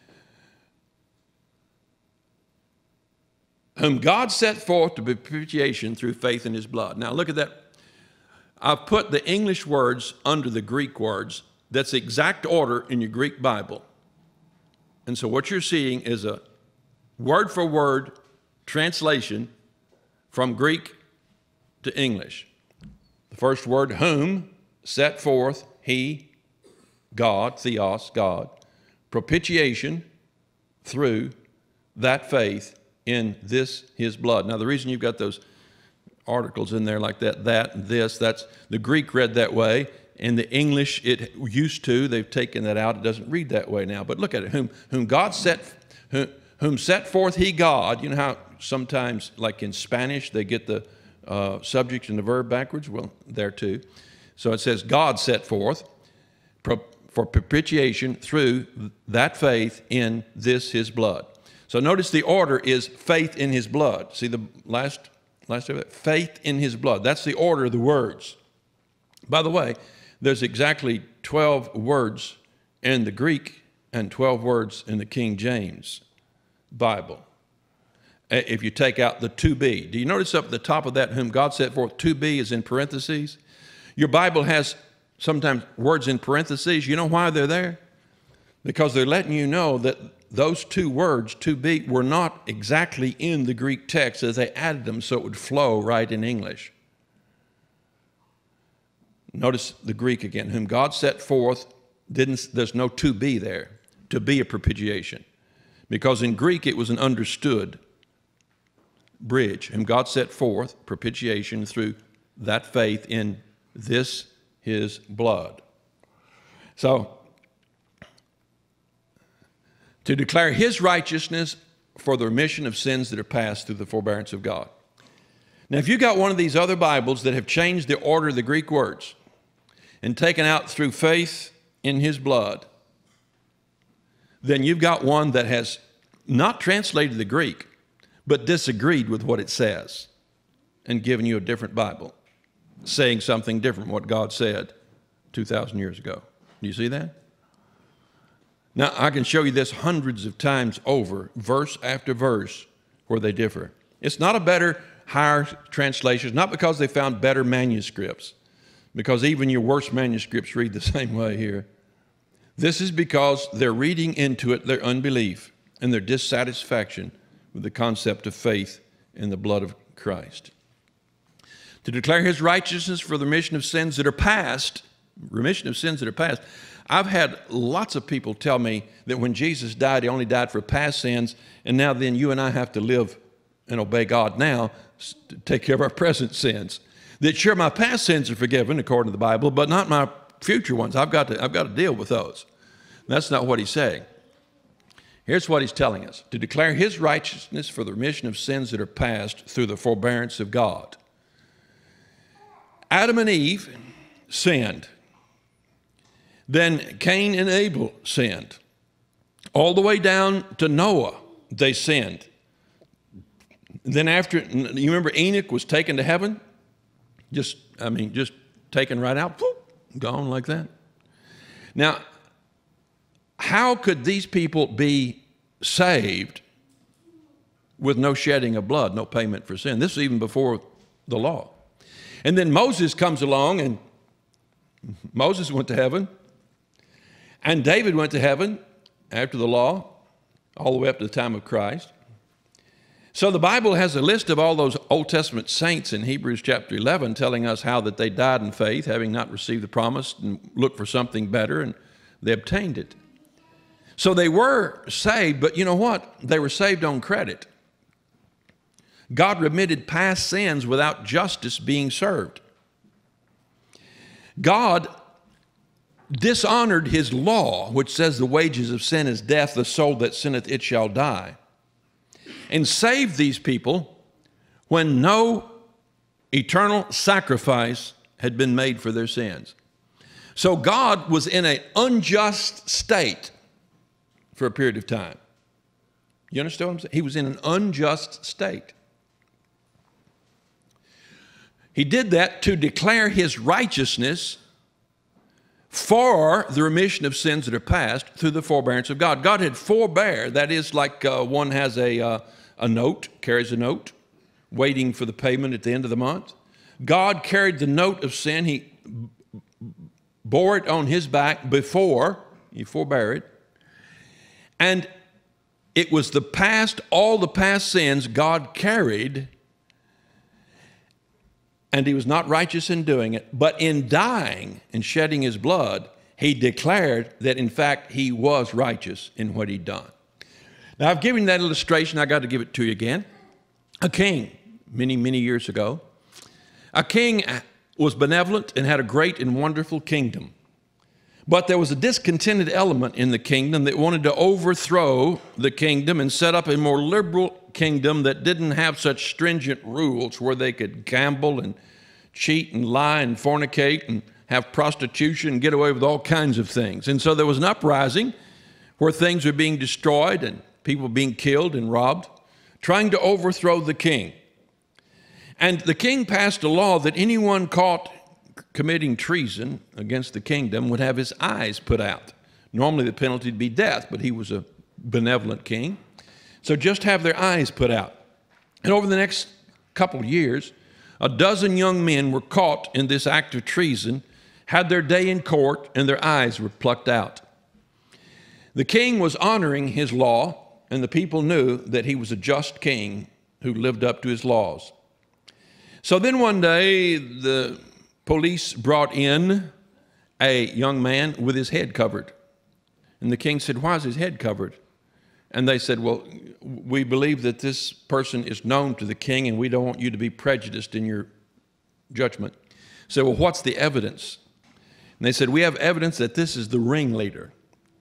Whom God set forth to be propitiation through faith in his blood. Now look at that. I've put the English words under the Greek words. That's the exact order in your Greek Bible. And so what you're seeing is a word-for-word translation from Greek to English. The first word, whom, set forth, he, God, theos, God, propitiation through that faith in this, his blood. Now, the reason you've got those articles in there like that, and this, that's the Greek read that way. In the English, it used to. They've taken that out. It doesn't read that way now. But look at it. Whom God whom set forth he, God. You know how sometimes, like in Spanish, they get the subject and the verb backwards? Well, there too. So it says God set forth for propitiation through that faith in this, his blood. So notice the order is faith in his blood. See the last of it? Faith in his blood. That's the order of the words. By the way, there's exactly 12 words in the Greek and 12 words in the King James Bible. If you take out the to be. Do you notice up at the top of that, whom God set forth, to be is in parentheses? Your Bible has sometimes words in parentheses. You know why they're there? Because they're letting you know that those two words, to be, were not exactly in the Greek text as they added them so it would flow right in English. Notice the Greek again. Whom God set forth, there's no to be there, to be a propitiation. Because in Greek it was an understood bridge. Whom God set forth, propitiation, through that faith in this, his blood. So, to declare his righteousness for the remission of sins that are past through the forbearance of God. Now, if you got one of these other Bibles that have changed the order of the Greek words and taken out through faith in his blood, then you've got one that has not translated the Greek, but disagreed with what it says and given you a different Bible, saying something different from what God said 2,000 years ago. Do you see that? Now, I can show you this hundreds of times over, verse after verse, where they differ. It's not a better, higher translation. It's not because they found better manuscripts, because even your worst manuscripts read the same way here. This is because they're reading into it their unbelief and their dissatisfaction with the concept of faith in the blood of Christ. To declare his righteousness for the remission of sins that are past, I've had lots of people tell me that when Jesus died, he only died for past sins, and now then you and I have to live and obey God now to take care of our present sins. That sure, my past sins are forgiven according to the Bible, but not my future ones. I've got to deal with those. That's not what he's saying. Here's what he's telling us: to declare his righteousness for the remission of sins that are past through the forbearance of God. Adam and Eve sinned. Then Cain and Abel sinned. All the way down to Noah, they sinned. Then after, you remember Enoch was taken to heaven? Just taken right out, whoop, gone like that. Now, how could these people be saved with no shedding of blood, no payment for sin? This is even before the law. And then Moses comes along, and Moses went to heaven. And David went to heaven after the law, all the way up to the time of Christ. So the Bible has a list of all those Old Testament saints in Hebrews chapter 11 telling us how that they died in faith, having not received the promise, and looked for something better, and they obtained it. So they were saved, but you know what? They were saved on credit. God remitted past sins without justice being served. God dishonored his law, which says the wages of sin is death, the soul that sinneth it shall die, and saved these people when no eternal sacrifice had been made for their sins. So God was in an unjust state for a period of time. You understand what I'm saying? He was in an unjust state. He did that to declare his righteousness for the remission of sins that are past through the forbearance of God. God had forbear, that is like one has a note, carries a note, waiting for the payment at the end of the month. God carried the note of sin. He bore it on his back before, he forbear it. And it was the past, all the past sins God carried, and he was not righteous in doing it, but in dying and shedding his blood, he declared that in fact he was righteous in what he'd done. Now I've given that illustration, I got to give it to you again. A king, many, many years ago, a king was benevolent and had a great and wonderful kingdom. But there was a discontented element in the kingdom that wanted to overthrow the kingdom and set up a more liberal kingdom that didn't have such stringent rules where they could gamble and cheat and lie and fornicate and have prostitution and get away with all kinds of things. And so there was an uprising where things were being destroyed and people being killed and robbed, trying to overthrow the king. And the king passed a law that anyone caught committing treason against the kingdom would have his eyes put out. Normally the penalty would be death, but he was a benevolent king. So just have their eyes put out. And over the next couple of years, a dozen young men were caught in this act of treason, had their day in court, and their eyes were plucked out. The king was honoring his law, and the people knew that he was a just king who lived up to his laws. So then one day, the police brought in a young man with his head covered. And the king said, "Why is his head covered?" And they said, "Well, we believe that this person is known to the king, and we don't want you to be prejudiced in your judgment." So, "Well, what's the evidence?" And they said, "We have evidence that this is the ringleader."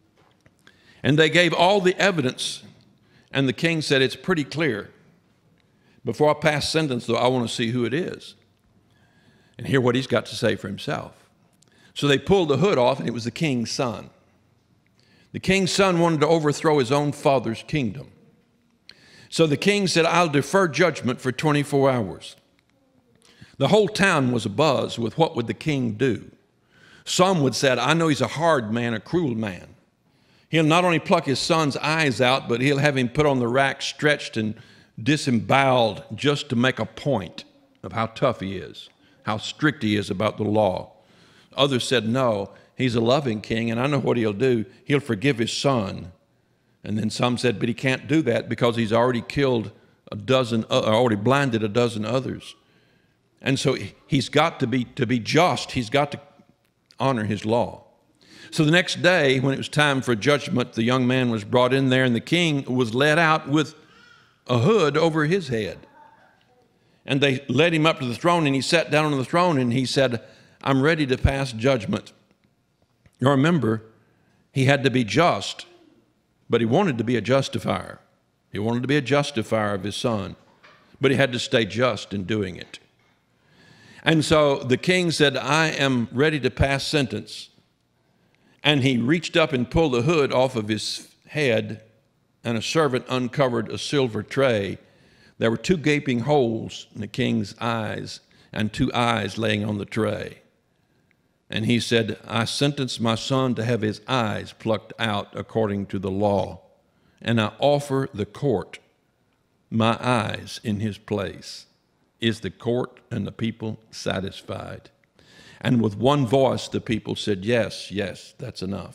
And they gave all the evidence, and the king said, "It's pretty clear. Before I pass sentence, though, I want to see who it is and hear what he's got to say for himself." So they pulled the hood off, and it was the king's son. The king's son wanted to overthrow his own father's kingdom. So the king said, "I'll defer judgment for 24 hours. The whole town was abuzz with what would the king do. Some would say, "I know he's a hard man, a cruel man. He'll not only pluck his son's eyes out, but he'll have him put on the rack, stretched and disemboweled, just to make a point of how tough he is, how strict he is about the law." Others said, "No, he's a loving king, and I know what he'll do. He'll forgive his son." And then some said, "But he can't do that because he's already killed already blinded a dozen others. And so he's got to be just. He's got to honor his law." So the next day, when it was time for judgment, the young man was brought in there, and the king was led out with a hood over his head. And they led him up to the throne, and he sat down on the throne, and he said, "I'm ready to pass judgment." Now remember, he had to be just, but he wanted to be a justifier. He wanted to be a justifier of his son, but he had to stay just in doing it. And so the king said, "I am ready to pass sentence." And he reached up and pulled the hood off of his head, and a servant uncovered a silver tray. There were 2 gaping holes in the king's eyes, and 2 eyes laying on the tray. And he said, "I sentence my son to have his eyes plucked out according to the law, and I offer the court my eyes in his place." Is the court and the people satisfied? And with one voice, the people said, "Yes, yes, that's enough."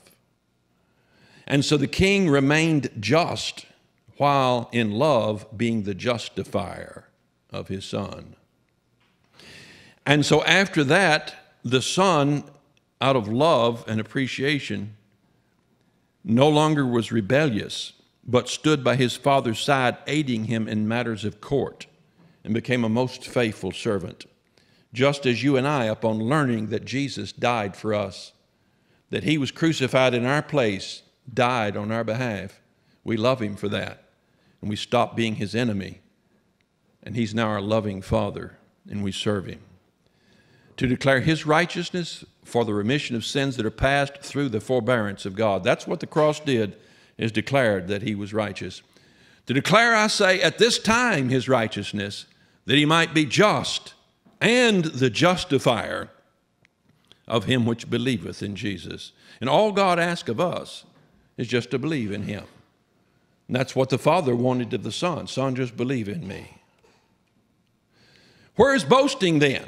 And so the king remained just, while in love being the justifier of his son. And so after that, the son, out of love and appreciation, no longer was rebellious, but stood by his father's side, aiding him in matters of court, and became a most faithful servant. Just as you and I, upon learning that Jesus died for us, that he was crucified in our place, died on our behalf, we love him for that, and we stop being his enemy, and he's now our loving Father, and we serve him. To declare his righteousness for the remission of sins that are passed through the forbearance of God. That's what the cross did, is declared that he was righteous. To declare, I say, at this time his righteousness, that he might be just and the justifier of him which believeth in Jesus. And all God asks of us is just to believe in him. And that's what the Father wanted of the Son. "Son, just believe in me." Where is boasting then?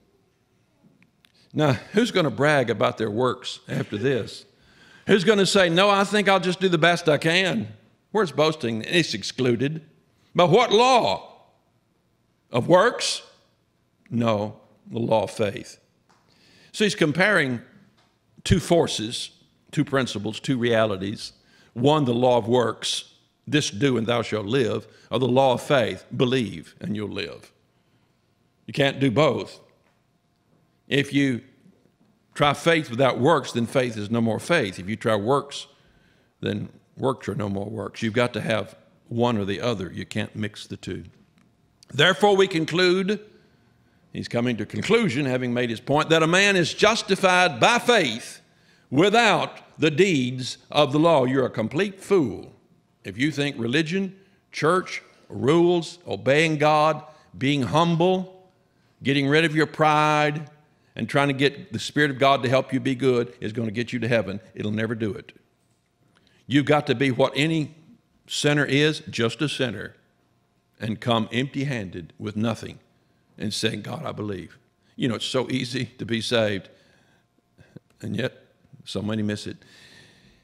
Now, who's going to brag about their works after this? Who's going to say, "No, I think I'll just do the best I can"? Where's boasting? It's excluded. But what law? Of works? No, the law of faith. So he's comparing 2 forces, 2 principles, 2 realities. One, the law of works, this do and thou shalt live, or the law of faith, believe and you'll live. You can't do both. If you try faith without works, then faith is no more faith. If you try works, then works are no more works. You've got to have one or the other. You can't mix the 2. Therefore we conclude, he's coming to conclusion, having made his point, that a man is justified by faith without the deeds of the law. You're a complete fool if you think religion, church, rules, obeying God, being humble, getting rid of your pride, and trying to get the Spirit of God to help you be good is going to get you to heaven. It'll never do it. You've got to be what any sinner is, just a sinner, and come empty-handed with nothing and saying, "God, I believe." You know, it's so easy to be saved, and yet so many miss it.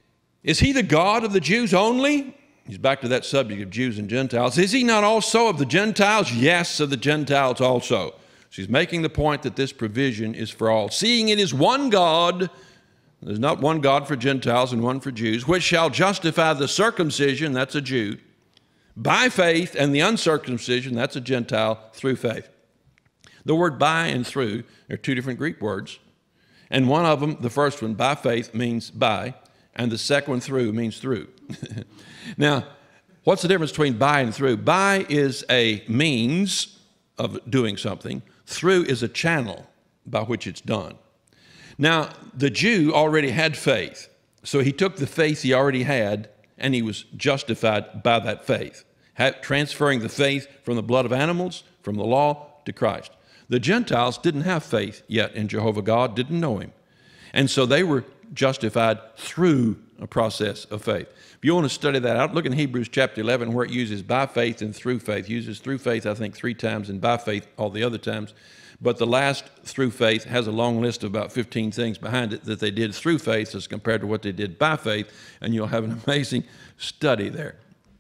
Is he the God of the Jews only? He's back to that subject of Jews and Gentiles. Is he not also of the Gentiles? Yes, of the Gentiles also. She's making the point that this provision is for all. Seeing it is one God, there's not one God for Gentiles and one for Jews, which shall justify the circumcision, that's a Jew, by faith, and the uncircumcision, that's a Gentile, through faith. The word by and through are two different Greek words. And one of them, the first one, by faith, means by, and the second one, through, means through. Now, what's the difference between by and through? By is a means of doing something. Through is a channel by which it's done. Now, the Jew already had faith. So he took the faith he already had, and he was justified by that faith, transferring the faith from the blood of animals, from the law, to Christ. The Gentiles didn't have faith yet in Jehovah God, didn't know him. And so they were justified through a process of faith. If you want to study that out, look in Hebrews chapter 11 where it uses by faith and through faith. It uses through faith, I think, 3 times, and by faith all the other times. But the last through faith has a long list of about 15 things behind it that they did through faith as compared to what they did by faith, and you'll have an amazing study there.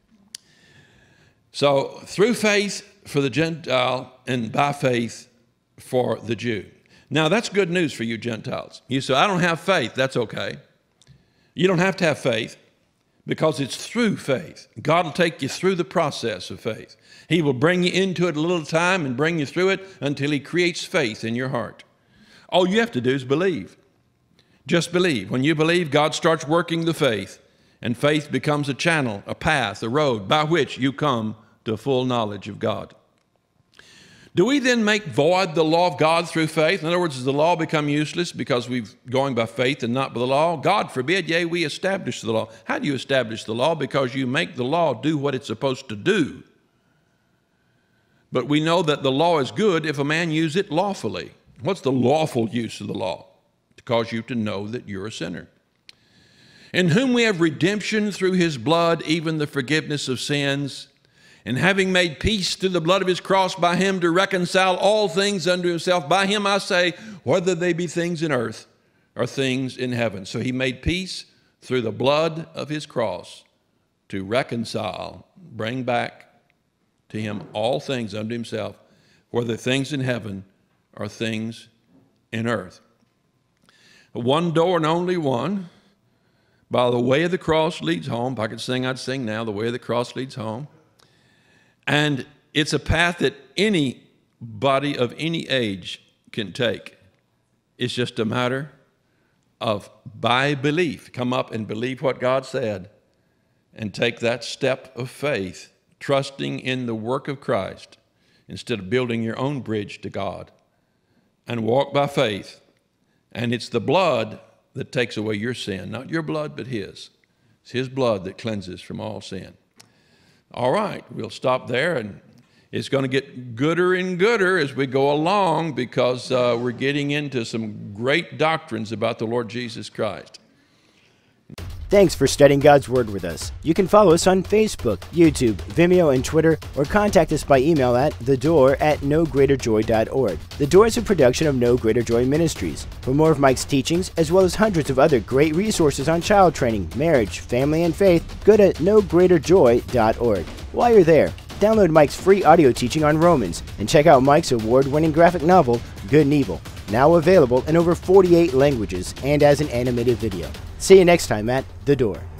So through faith for the Gentile and by faith for the Jew. Now that's good news for you Gentiles. You say, I don't have faith. That's okay. You don't have to have faith because it's through faith. God will take you through the process of faith. He will bring you into it a little time and bring you through it until he creates faith in your heart. All you have to do is believe. Just believe. When you believe, God starts working the faith, and faith becomes a channel, a path, a road by which you come to a full knowledge of God. Do we then make void the law of God through faith? In other words, does the law become useless because we're going by faith and not by the law? God forbid, yea, we establish the law. How do you establish the law? Because you make the law do what it's supposed to do. But we know that the law is good if a man use it lawfully. What's the lawful use of the law? To cause you to know that you're a sinner. In whom we have redemption through his blood, even the forgiveness of sins, and having made peace through the blood of his cross, by him to reconcile all things unto himself. By him I say, whether they be things in earth or things in heaven. So he made peace through the blood of his cross to reconcile, bring back to him all things unto himself, whether things in heaven or things in earth. One door and only one. By the way of the cross leads home. If I could sing, I'd sing now. The way of the cross leads home. And it's a path that anybody of any age can take. It's just a matter of, by belief, come up and believe what God said and take that step of faith, trusting in the work of Christ instead of building your own bridge to God, and walk by faith. And it's the blood that takes away your sin, not your blood, but his. It's his blood that cleanses from all sin. All right, we'll stop there, and it's going to get gooder and gooder as we go along because we're getting into some great doctrines about the Lord Jesus Christ. Thanks for studying God's Word with us. You can follow us on Facebook, YouTube, Vimeo, and Twitter, or contact us by email at thedore@nogreaterjoy.org. The Door is a production of No Greater Joy Ministries. For more of Mike's teachings, as well as hundreds of other great resources on child training, marriage, family, and faith, go to nogreaterjoy.org. While you're there, download Mike's free audio teaching on Romans, and check out Mike's award-winning graphic novel, Good and Evil, now available in over 48 languages and as an animated video. See you next time at The Door.